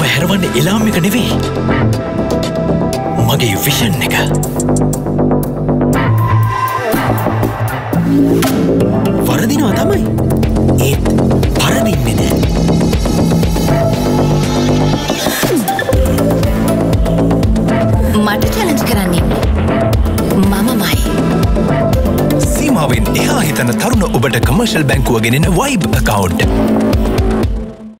හැරවන්නේ alarm එක නෙවෙයි. මගේ විෂන් එක. වරදිනවා තමයි. ඒත් පරදින්නේ නෑ. මට චැලෙන්ජ් කරන්නේ මමමයි. සීමාවෙන් එහා හිතන තරුණ ඔබට කමර්ෂල් බැංකුව ගෙනෙන වයිබ් account.